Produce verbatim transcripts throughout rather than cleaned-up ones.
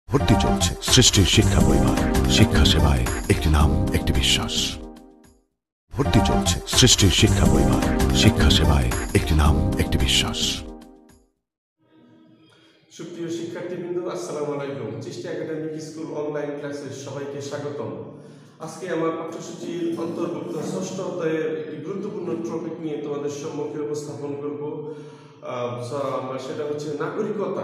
ভর্তি চলছে সৃষ্টির শিক্ষা পরিবার, শিক্ষা সেবায় একটি নাম, একটি বিশ্বাস। ভর্তি চলছে সৃষ্টির শিক্ষা পরিবার, শিক্ষা সেবায় একটি নাম, একটি বিশ্বাস। সুপ্রিয় শিক্ষার্থীবৃন্দ, আসসালামু আলাইকুম। চিস্টি একাডেমিক স্কুল অনলাইন ক্লাসে সবাইকে স্বাগতম। আজকে আমার পাঠ্যসূচির অন্তর্ভুক্ত ষষ্ঠ অধ্যায়ের একটি গুরুত্বপূর্ণ টপিক নিয়ে তোমাদের সম্মুখে উপস্থাপন করব। সেটা হচ্ছে নাগরিকতা।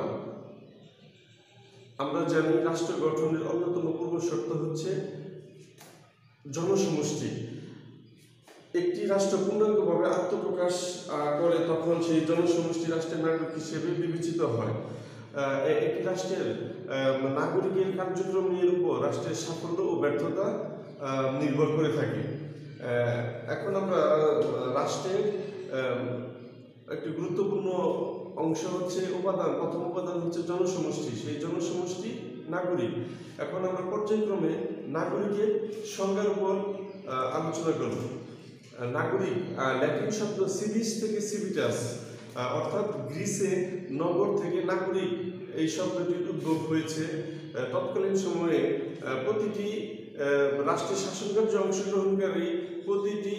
আমরা জানি রাষ্ট্র গঠনের অন্যতম পূর্ব শর্ত হচ্ছে জনসমষ্টি। একটি রাষ্ট্র পূর্ণাঙ্গভাবে আত্মপ্রকাশ করে তখন সেই জনসমষ্টি রাষ্ট্রের নাগরিক হিসেবে বিবেচিত হয়। একটি রাষ্ট্রের নাগরিকের কার্যক্রমের উপর রাষ্ট্রের সাফল্য ও ব্যর্থতা নির্ভর করে থাকে। এখন আমরা রাষ্ট্রের একটি গুরুত্বপূর্ণ অংশ হচ্ছে উপাদান, প্রথম উপাদান হচ্ছে জনসমষ্টি। সেই জনসমষ্টি নাগরিক। এখন আমরা পর্যায়ক্রমে নাগরিকের সংজ্ঞার উপর আলোচনা করব। নাগরিক ল্যাটিন শব্দ সিভিস থেকে সিভিটাস, অর্থাৎ গ্রিসে নগর থেকে নাগরিক এই শব্দটির উদ্ভব হয়েছে। তৎকালীন সময়ে প্রতিটি রাষ্ট্রের শাসনকার্যে অংশগ্রহণকারী প্রতিটি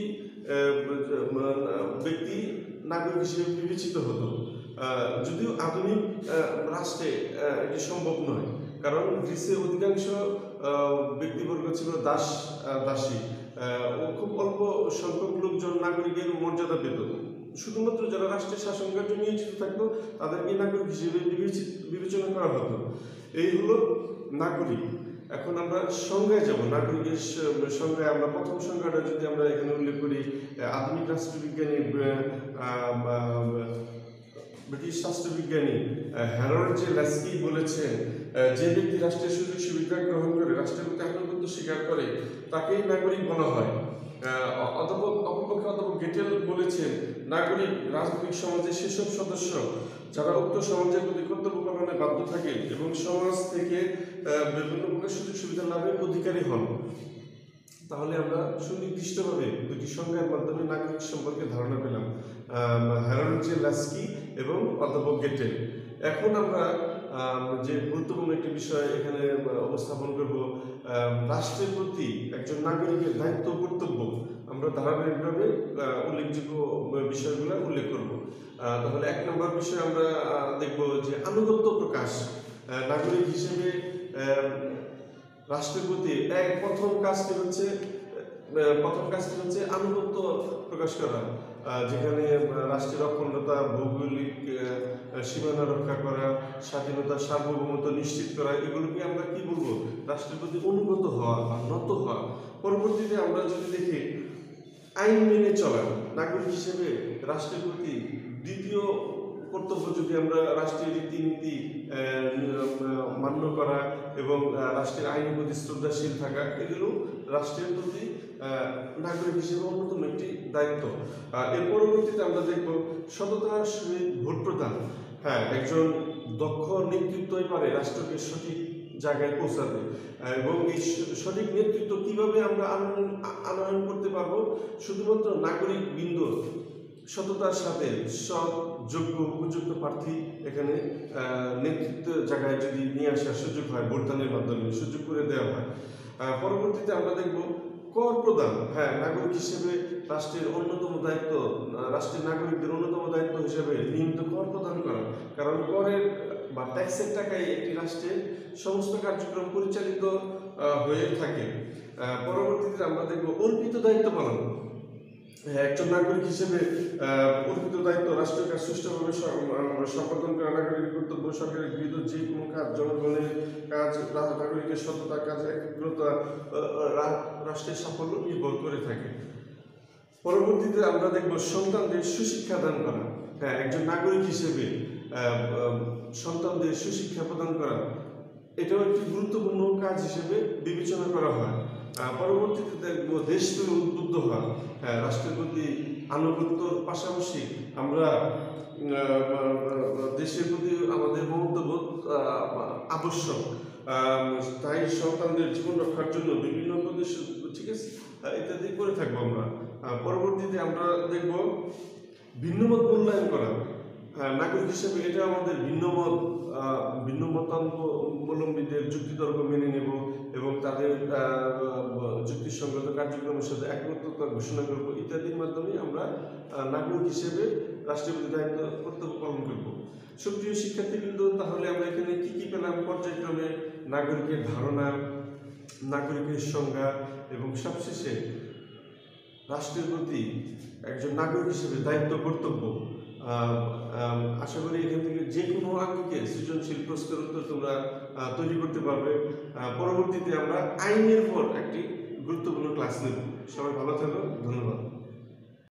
ব্যক্তি নাগরিক হিসেবে বিবেচিত হতো। যদিও আধুনিক রাষ্ট্রে এটি সম্ভব নয়, কারণ গ্রিসে অধিকাংশ ব্যক্তিবর্গ ছিল দাস দাসী ও খুব অল্প সংখ্যক লোকজন নাগরিকের মর্যাদা পেত। শুধুমাত্র যারা রাষ্ট্রের শাসন কার্যে নিয়োজিত থাকতো তাদেরকে নাগরিক হিসেবে বিবেচনা করা হতো। এই হলো নাগরিক। এখন আমরা সংজ্ঞায় যাব। নাগরিকের সংজ্ঞায় আমরা প্রথম সংজ্ঞাটা যদি আমরা এখানে উল্লেখ করি, আধুনিক রাষ্ট্রবিজ্ঞানী ব্রিটিশ রাষ্ট্রবিজ্ঞানী হ্যারল্ড জে ল্যাস্কি বলেছেন, যে ব্যক্তি রাষ্ট্রের সুযোগ সুবিধা গ্রহণ করে রাষ্ট্রের প্রতি আনুগত্য স্বীকার করে তাকেই নাগরিক বলা হয়। অধ্যাপক অপরপক্ষে অধ্যাপক গেটেল বলেছেন, নাগরিক রাজনৈতিক সমাজের সেসব সদস্য যারা উক্ত সমাজের প্রতি কর্তব্য পালনে বাধ্য থাকে এবং সমাজ থেকে বিভিন্ন প্রকার সুযোগ সুবিধা লাভের অধিকারী হন। তাহলে আমরা সুনির্দিষ্টভাবে দুটি সংজ্ঞার মাধ্যমে নাগরিক সম্পর্কে ধারণা পেলাম, হ্যারল্ড জে ল্যাস্কি এবং অধ্যাপক গেটেল। এখন আমরা যে গুরুত্বপূর্ণ একটি বিষয় এখানে উপস্থাপন করব, রাষ্ট্রের প্রতি একজন নাগরিকের দায়িত্ব কর্তব্য। আমরা ধারাবাহিকভাবে উল্লেখযোগ্য বিষয়গুলো উল্লেখ করব। তাহলে এক নম্বর বিষয় আমরা দেখব যে আনুগত্য প্রকাশ। নাগরিক হিসেবে রাষ্ট্রের প্রতি এক প্রথম কাজটি হচ্ছে প্রথম কাজটি হচ্ছে আনুগত্য প্রকাশ করা, যেখানে রাষ্ট্রের অখণ্ডতা, ভৌগোলিক সীমানা রক্ষা করা, স্বাধীনতা, সার্বভৌমত্ব নিশ্চিত করা, এগুলোকে আমরা কি বলবো, রাষ্ট্রের প্রতি অনুগত হওয়া বা নত হওয়া। পরবর্তীতে আমরা যদি দেখি আইন মেনে চলা। নাগরিক হিসেবে রাষ্ট্রের প্রতি দ্বিতীয় কর্তব্য যদি আমরা রাষ্ট্রীয় রীতিনীতি মান্য করা এবং রাষ্ট্রের আইনের প্রতি শ্রদ্ধাশীল থাকা, এগুলো রাষ্ট্রের প্রতি নাগরিক হিসেবে অন্যতম একটি দায়িত্ব। এর পরবর্তীতে আমরা দেখব সততার সহিত ভোট প্রদান। হ্যাঁ, একজন দক্ষ নেতৃত্বই পারে রাষ্ট্রকে সঠিক জায়গায় পৌঁছাতে, এবং এই সঠিক নেতৃত্ব কিভাবে আমরা আনয়ন করতে পারবো, শুধুমাত্র নাগরিক বৃন্দ সততার সাথে সৎ, যোগ্য, উপযুক্ত প্রার্থী এখানে নেতৃত্ব জায়গায় যদি নিয়ে আসার সুযোগ হয়, ভোটদানের মাধ্যমে সুযোগ করে দেওয়া হয়। পরবর্তীতে আমরা দেখব কর প্রদান। হ্যাঁ, নাগরিক হিসেবে রাষ্ট্রের অন্যতম দায়িত্ব, রাষ্ট্রের নাগরিকদের অন্যতম দায়িত্ব হিসেবে নিয়মিত কর প্রদান করা, কারণ করের বা ট্যাক্সের টাকায় একটি রাষ্ট্রের সমস্ত কার্যক্রম পরিচালিত হয়ে থাকে। পরবর্তীতে আমরা দেখব অর্পিত দায়িত্ব পালন। একজন নাগরিক হিসেবে অর্পিত দায়িত্ব রাষ্ট্রের কাজ সুষ্ঠুভাবে সম্পাদন করা নাগরিকের কর্তব্য। সরকারের গৃহীত যে কোনো কাজ, জনগণের কাজ, নাগরিকের সততা, কাজের একাগ্রতা রাষ্ট্রের সাফল্য নির্ভর করে থাকে। পরবর্তীতে আমরা দেখব সন্তানদের সুশিক্ষা দান করা। হ্যাঁ, একজন নাগরিক হিসেবে সন্তানদের সুশিক্ষা প্রদান করা এটাও একটি গুরুত্বপূর্ণ কাজ হিসেবে বিবেচনা করা হয়। পরবর্তীতে দেখব দেশপ্রেমে উদ্বুদ্ধ হওয়া। হ্যাঁ, রাষ্ট্রের প্রতি আনুগত্যর পাশাপাশি আমরা দেশের প্রতি আমাদের মমত্ববোধ আবশ্যক। তাই সন্তানদের জীবন রক্ষার জন্য বিভিন্ন প্রদেশ, ঠিক আছে, ইত্যাদি করে থাকবো আমরা। পরবর্তীতে আমরা দেখব ভিন্নমত মূল্যায়ন করা। আহ, নাগরিক হিসেবে এটা আমাদের ভিন্নমত আহ, ভিন্ন মতাবলম্বীদের যুক্তিতর্ক মেনে নেব এবং তাদের আহ, যুক্তিসঙ্গত কার্যক্রমের সাথে একমততা ঘোষণা করব ইত্যাদির মাধ্যমে আমরা আহ, নাগরিক হিসেবে রাষ্ট্রের প্রতি দায়িত্ব কর্তব্য পালন করব। সুপ্রিয় শিক্ষার্থীবৃন্দ, তাহলে আমরা এখানে কি কি পেলাম? পর্যায়ক্রমে নাগরিকের ধারণা, নাগরিকের সংজ্ঞা এবং সবশেষে রাষ্ট্রের প্রতি একজন নাগরিক হিসেবে দায়িত্ব কর্তব্য। আহ, আহ, আশা করি এখান থেকে যে কোনো আঙ্গিকে সৃজনশীল প্রশ্নের উত্তর তোমরা আহ, তৈরি করতে পারবে। আহ, পরবর্তীতে আমরা আইনের পর একটি গুরুত্বপূর্ণ ক্লাস নেব। সবাই ভালো থাকো, ধন্যবাদ।